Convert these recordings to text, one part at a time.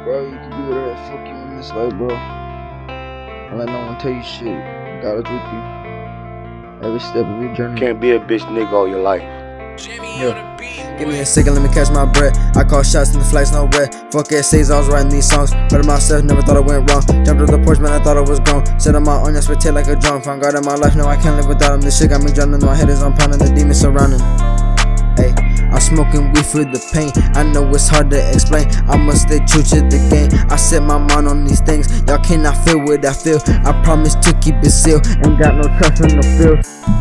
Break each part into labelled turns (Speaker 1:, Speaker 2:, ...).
Speaker 1: bro. You can do whatever the fuck you want in this life, bro. Don't let no one tell you shit. God is with you. Every step of your journey.
Speaker 2: Can't be a bitch nigga all your life.
Speaker 3: Yeah. Give me a second, let me catch my breath. I call shots in the flags, no red. Fuck essays, I was writing these songs. Better myself, never thought I went wrong. Jumped up the porch, man, I thought I was grown. Set on my own, I spit like a drum. Found God in my life, no, I can't live without him. This shit got me drowning, my head is on pounding, the demons surrounding. Hey, I'm smoking weed for the pain. I know it's hard to explain. I must stay true to the game. I set my mind on these things. Y'all cannot feel what I feel. I promise to keep it sealed. Ain't got no trust in the field.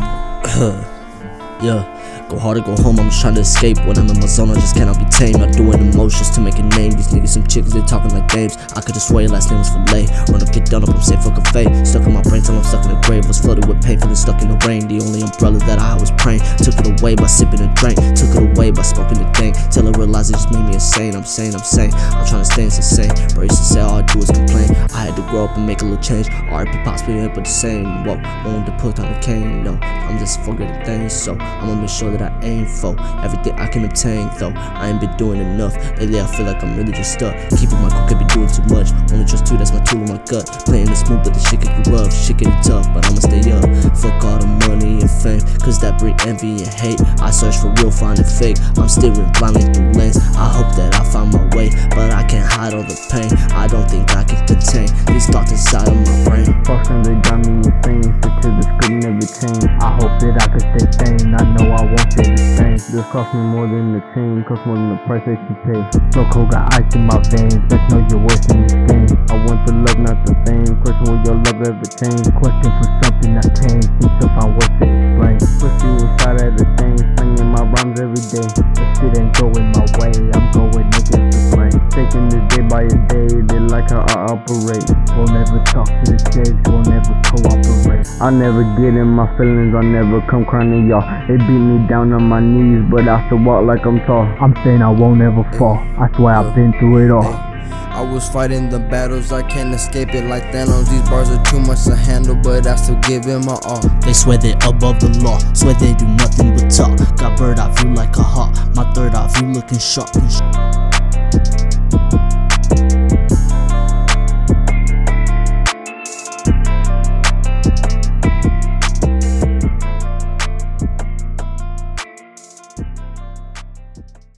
Speaker 4: Yeah. Go hard or go home, I'm just trying to escape. When I'm in my zone, I just cannot be tamed. I do it emotions to make a name. These niggas some chickens, they talking like babes. I could just swear your last name was Filet. Run up, get done up, I'm safe, fuck a fade. Stuck in my brain till I'm stuck in the grave. Was flooded with pain, feeling stuck in the rain. The only umbrella that I was praying. Took it away by sipping a drink. Took it away by smoking the thing. Till I realized it just made me insane. I'm sane. I'm trying to stay insane. Bro, used to say all I do is complain. I had to grow up and make a little change. RIP Pops, we ain't but the same. Whoa, won't to put on the cane. No, I'm just forgetting things. So I'ma make sure that I aim for everything I can obtain, though I ain't been doing enough. Lately I feel like I'm really just stuck. Keeping my cool, can't be doing too much. Only trust two, that's my tool in my gut. Playing it smooth, but the shit can get rough. Shit getting tough, but I'ma stay up. Fuck all the money and fame, cause that bring envy and hate. I search for real, finding fake. I'm steering blindly through lanes. I hope that I find my way, but I can't hide all the pain. I don't think I can contain these thoughts inside of my brain.
Speaker 5: Fucking they got me insane. Stick to the script, never change. I hope that I can stay sane. I know I won't stay the same. This cost me more than the chain, cost more than the price that you pay. Loco got ice in my veins, let's know your worth in this game. I want the love, not the fame. Question, will your love ever change? Question for something I changed, need to find words to explain. Pussy inside of the thing, slinging my rhymes every day. This shit ain't going my way, I'm going against the grain. Taking this day by a day, they like how I operate. Won't never talk to the chicks, won't never cooperate. I never get in my feelings, I never come crying to y'all. They beat me down on my knees, but I still walk like I'm tall. I'm saying I won't ever fall, I swear I've been through it all.
Speaker 3: I was fighting the battles, I can't escape it like Thanos. These bars are too much to handle, but I still give it my all.
Speaker 4: They swear they're above the law, swear they do nothing but talk. Got bird eye view like a hawk, my third eye view looking sharp.